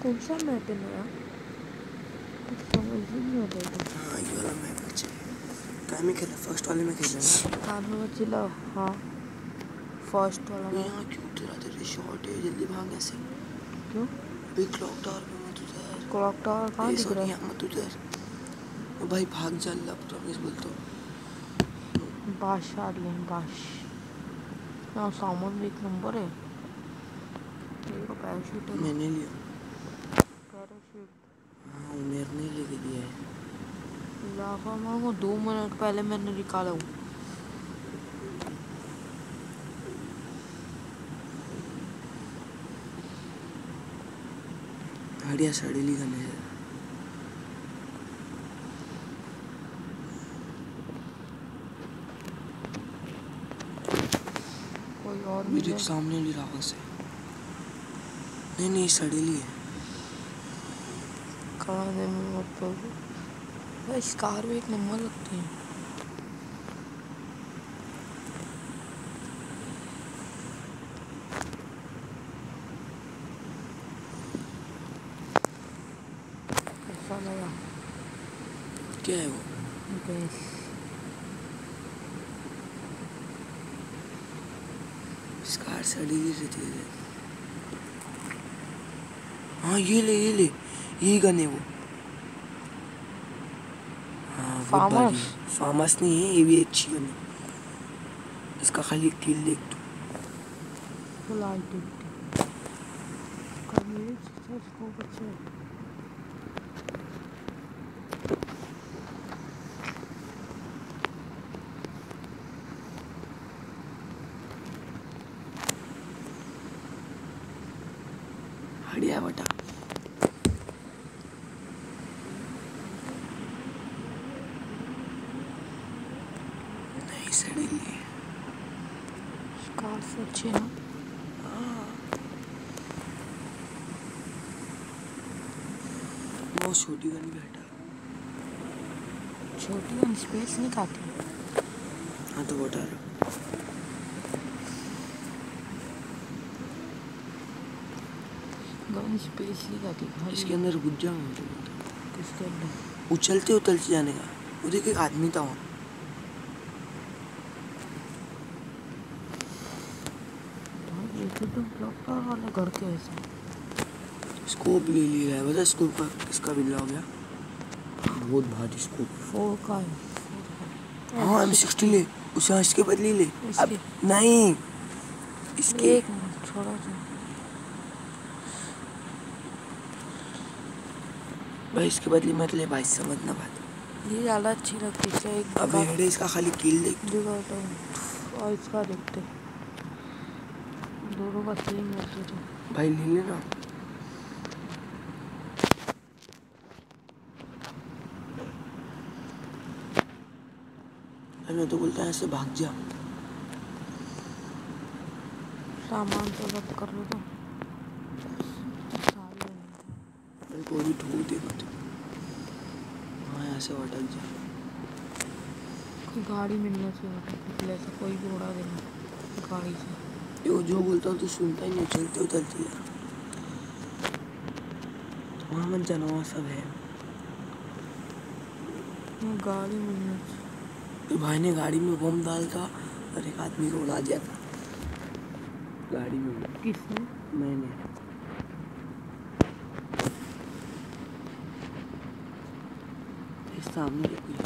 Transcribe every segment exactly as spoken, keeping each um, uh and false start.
कौन सा मैप है नया? समझ नहीं आता है। हाँ ये वाला मैप अच्छा है। क्या में खेला? फर्स्ट वाले में खेला ना? हाँ मैं चिल्ला। हाँ फर्स्ट वाला मैं मैप। यहाँ क्यों तेरा तेरे शॉर्ट है, जल्दी भाग ऐसे। क्यों? अभी क्लॉक टावर पे मत उधर। क्लॉक टावर कहाँ ए दिख रहा सॉरी है? यहाँ मत उधर। ओ भाई भाग जा, अल्लाह प्रॉमिस बोलता हूँ। बाश आ रही है बाश। यहाँ सामान भी एक नंबर है। देखो पैराशूट है। मैंने लिया। पैराशूट हाँ उमेर ने लेके दिया है। लाफा मांगो, दो मिनट पहले मैंने निकाला हूँ। हड़िया सड़ेली करने से कोई और मेरे मिले? सामने भी रावत से। नहीं नहीं सड़ेली है। कहाँ दे मतलब इस कार में एक नंबर लगती है। कैसा लगा? क्या है वो? गैस। इस कार सड़ेली रहती है। हाँ ये ले ये ले, यही गन है वो। हाँ बहुत भारी है। फार्मस नहीं है, ये भी अच्छी गन है। इसका खाली किल देख तू। फुल आइडेंटिटी कभी स्कोप अच्छा है। हड़िया बटा। नहीं सड़ेली है। कार से अच्छी है ना? वो छोटी गन भी हटा। छोटी गन स्पेस नहीं खाती। हाँ तो वो हटा रहा। गन स्पेस नहीं खाती। इसके अंदर घुस जाऊंगा तो बता। किसके अंदर? उछलते उछलते जाने का। वो देख एक आदमी था वहाँ। ये तो ब्लॉक टावर वाले घर के ऐसा। स्कोप ले लिया है, बता स्कोप का किसका बिल्ला हो गया। बहुत भारी स्कोप। फोर का है। हाँ एम सिक्सटी ले, उसे इसके बदले ले। अब नहीं इसके एक मिनट छोड़ा सा। भाई इसके बदले मत ले भाई, समझना बात। ये ज़्यादा अच्छी लगती है। एक अब हेडे इसका खाली किल देख तू। और इसका देखते दोनों का सेम होते थे। भाई ले लेना। मैं तो बोलता है ऐसे भाग जा। सामान तो सब कर लो तो मेरे को भी ठोक दे मत। हाँ ऐसे अटक जा। कोई गाड़ी मिलना चाहिए ऐसा, कोई भी उड़ा देना गाड़ी से। यो जो बोलता हूँ तो सुनता ही नहीं, चलते उतरती है। वहाँ मत जाना, वहाँ सब है। गाड़ी मिलना चाहिए। भाई ने गाड़ी में बम डाल था और एक आदमी को उड़ा दिया था गाड़ी में। किसने? मैंने। इस सामने देखो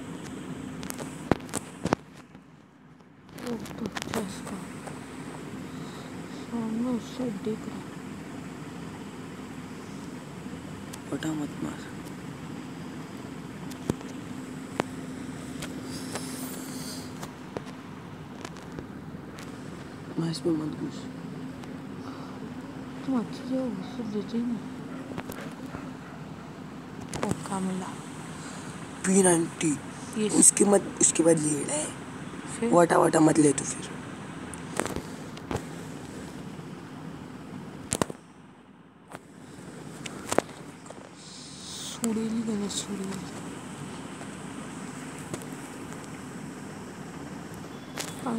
तो चस्का सामने उससे दिख रहा। पटा मत मार। मैं इसमें मत घुस। तुम अच्छी जगह घुस देते ही नहीं। ओका मिला पी नाइन्टी उसके मत, उसके बाद ले ले। वाटा वाटा मत ले तो फिर। सुड़ेली गए सुड़ेली। आ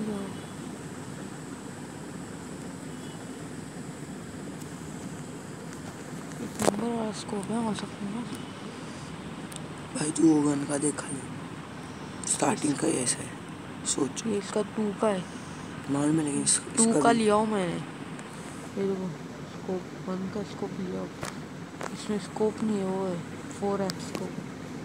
जाओ। स्कोप है हो सकता है भाई तू वो गन का देख खाली स्टार्टिंग का ही ऐसा है सोच ये इसका टू का है नॉर्मल लेकिन टू इसका का भी लिया हूँ मैंने ये देखो स्कोप वन का स्कोप लिया हूँ इसमें स्कोप नहीं है वो है फोर एक्स स्कोप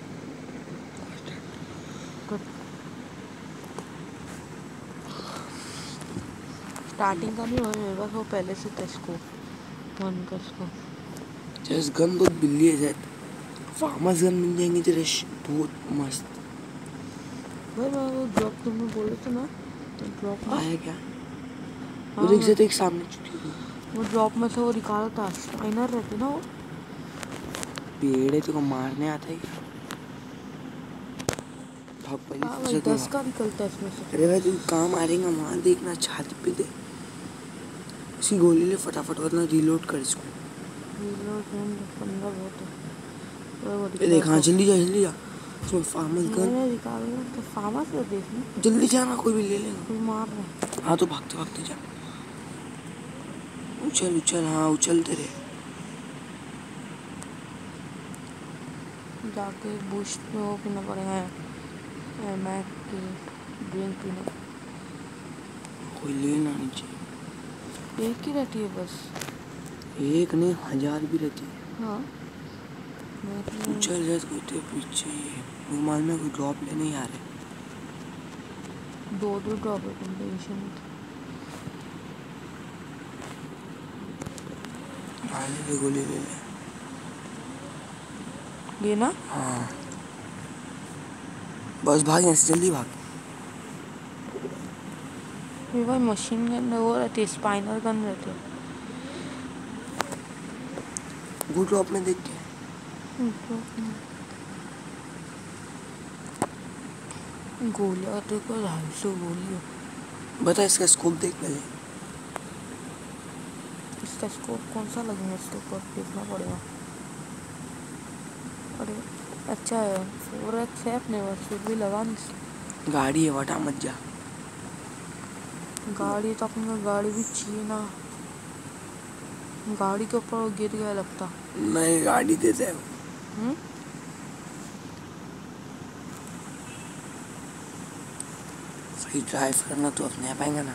स्टार्टिंग का नहीं हुआ मेरे पास वो पहले से था स्कोप वन का स्कोप जैसे गन बहुत बिल्ली है शायद फार्मर्स गन मिल जाएंगे तेरे बहुत मस्त भाई मैं वो ड्रॉप तुमने बोले थे ना तो ड्रॉप आया क्या हाँ, वो देख से एक सामने चुकी थी वो ड्रॉप में से वो निकाला था स्पाइनर रहती ना वो पेड़ है तो मारने आता है क्या भाग भाई हाँ भाई दस का निकलता है इसमें से अरे भाई तू कहाँ मारेगा वहाँ देखना छाती पे दे इसी गोली ले फटाफट वरना रीलोड कर इसको पंद्रह बहुत है ये देख हाँ जल्दी जा जल्दी जा उसमें फार्मर्स गन मैंने निकाला तो फार्मर्स का देखना जल्दी जाना कोई भी ले लेगा कोई मार रहा है हाँ तो भागते भागते जा उछल उछल हाँ उछलते रहे जाके बूस्ट वो पीना पड़ेगा मैक की ड्रिंक पीना कोई लेना नहीं चाहिए एक ही रहती है बस एक नहीं हजार भी रहती है हाँ उछल जाए कोई तेरे पीछे ही माल में कोई ड्रॉप लेने ही आ रहे दो दो ड्रॉप है कॉम्बिनेशन आगे गोली ले ले ये ना हाँ बस भाग यहाँ से जल्दी भाग ये भाई मशीन गन वो रहती है स्पाइनर गन रहती है गुड ड्रॉप में देख के गोलियां तो को ढाई सौ गोली बता इसका स्कोप देख पहले इसका स्कोप कौन सा लगेगा इसके ऊपर देखना पड़ेगा अरे अच्छा है फोर एक्स है अपने पास फिर भी लगा नहीं गाड़ी है वटा मत जा गाड़ी तो अपने गाड़ी भी चाहिए ना गाड़ी के ऊपर गिर गया लगता नहीं गाड़ी देते हैं हम्म सही ड्राइव करना तो अपने आप आएगा ना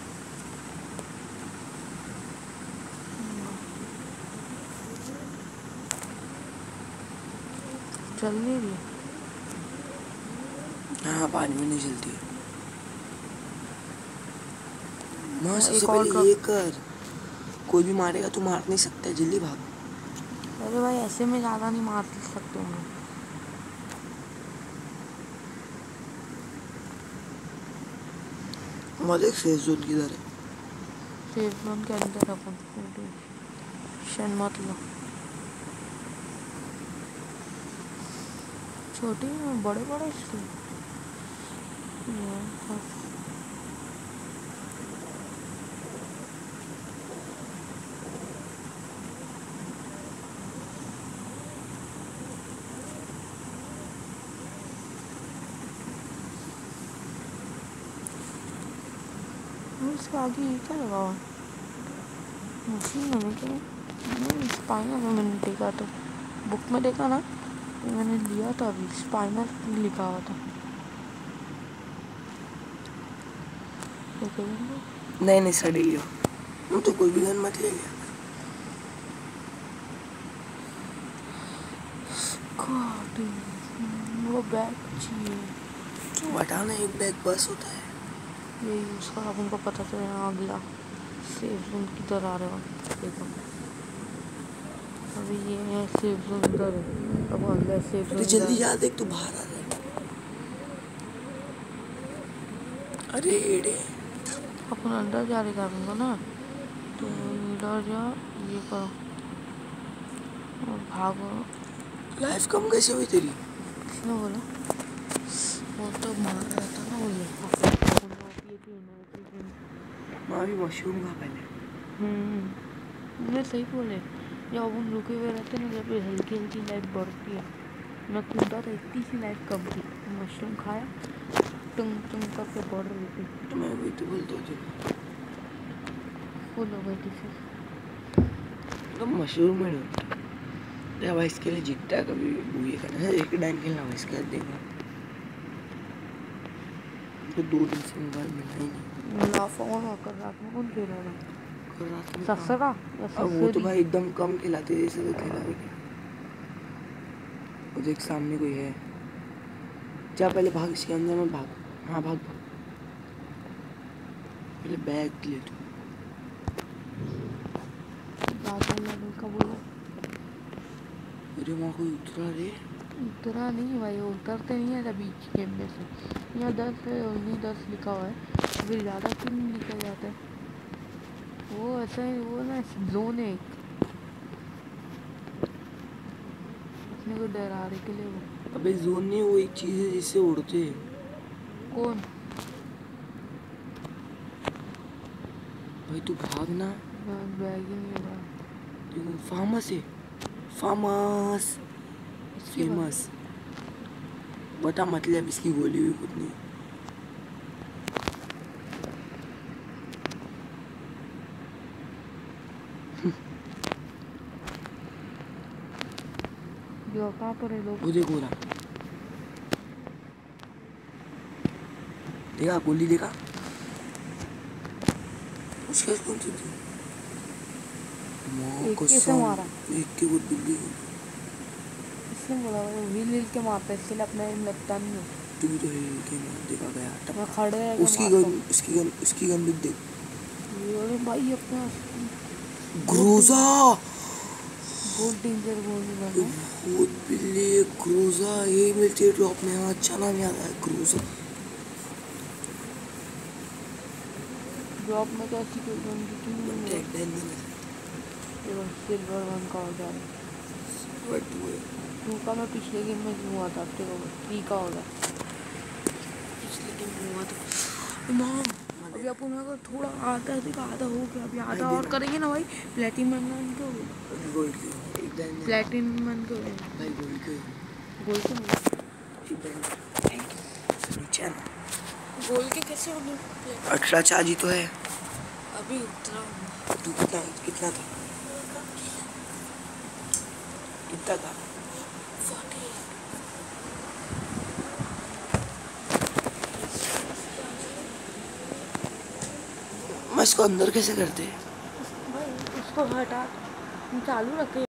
चल नहीं रही हाँ पानी में नहीं चलती है माँ एक सबसे और पहले ये कर कोई भी मारेगा तो मार नहीं सकता है जल्दी भाग अरे भाई ऐसे में ज़्यादा नहीं मार सकते हम हमारे सेफ जोन किधर है सेफ जोन के अंदर अपन शन मत लो छोटी बड़े बड़े इसके इसके आगे ये क्या लगा हुआ मशीन है क्या स्पाइनर में मैंने देखा तो बुक में देखा ना मैंने लिया था अभी स्पाइनर लिखा हुआ था नहीं नहीं सड़ी लियो हम तो कोई भी गन मत ले लिया वो बैग चाहिए तो हटाना एक बैग बस होता है ये यूज़ कर अब उनको पता चलेगा अगला सेफ जोन किधर आ रहे हो देखो अभी ये है सेफ जोन इधर है अब अगला सेफ जोन जल्दी जा देख तू बाहर आ रहा है अरे एड़े अपन अंदर जा रहे करूँगा ना तो इधर जा ये करो और भागो लाइफ कम कैसे हुई तेरी किसने बोला वो तो मार रहा था ना वो ये माँ भी मशरूम खा पहले हम्म सही बोले जब हम रुके हुए रहते ना जब हल्की हल्की लाइफ बढ़ती है मैं कूदा था इतनी सी लाइफ कम थी मशरूम खाया टंग टंग करके बढ़ रही थी तो मैं वही तो बोलता हूँ फुल हो गई थी फिर तो मशरूम में या भाई इसके लिए जीतता है कभी वो ये करना है एक डाइन खेलना भाई इसके देगा तो दो दिन से मोबाइल मिला ही नहीं। ना फोन होकर रात में कौन खेल रहा था? कल रात में ससरा या अब वो तो ससुरी? भाई एकदम कम खिलाते जैसे तो खेला भी क्या। वो देख सामने कोई है, जा पहले भाग इसके अंदर में भाग। हाँ भाग भाग पहले बैग ले तू। ज्यादा लेवल का बोलो। अरे वहाँ कोई उतरा रे। उतरा नहीं भाई, वो उतरते नहीं है बीच गेम में से। यहाँ दस है और नहीं दस लिखा हुआ है, फिर ज़्यादा क्यों नहीं लिखा जाता है? वो ऐसा ही वो ना जोन है एक, अपने को डराने के लिए। वो अबे जोन नहीं, वो एक चीज है जिससे उड़ते हैं। कौन? भाई तू भागना। बैग ही नहीं है। देखो फार्मस है, फार्मस फेमस। बता मतलब इसकी गोली भी कुछ नहीं। जो कहाँ पर है लोग? वो देखो रहा, देखा गोली देखा उसके कौन सी थी? एक कैसे मारा? एक के वो बिल्ली इसने बोला हिल हिल के मारता है, इसके लिए अपना एम लगता नहीं है। तू तो हिल के मार देखा गया मैं खड़े रह के उसकी गन उसकी गन उसकी गन भी देख। अरे भाई अपना ग्रोजा बहुत डेंजर गोली है। बहुत बिल्ली ग्रोजा ये मिलती है ड्रॉप में। हाँ अच्छा नाम याद है ग्रोजा। ड्रॉप में तो ऐसी कोई गन दिखी नहीं है। सिल्वर वन का हो जा रहा है। टू का मैं पिछले गेम में हुआ था, थ्री का होगा पिछले गेम में हुआ था। माँ अभी अपन अगर थोड़ा आधा से आधा हो गया, अभी आधा और करेंगे ना भाई प्लेटिनम मन के हो गए। प्लेटिनम मन के हो गए भाई। गोल के गोल के नीचे ना गोल के कैसे हो गए? अठारह चार्ज ही तो है अभी उतना। तू कितना कितना था कितना था? मैं इसको अंदर कैसे करते? भाई उसको हटा चालू रखे।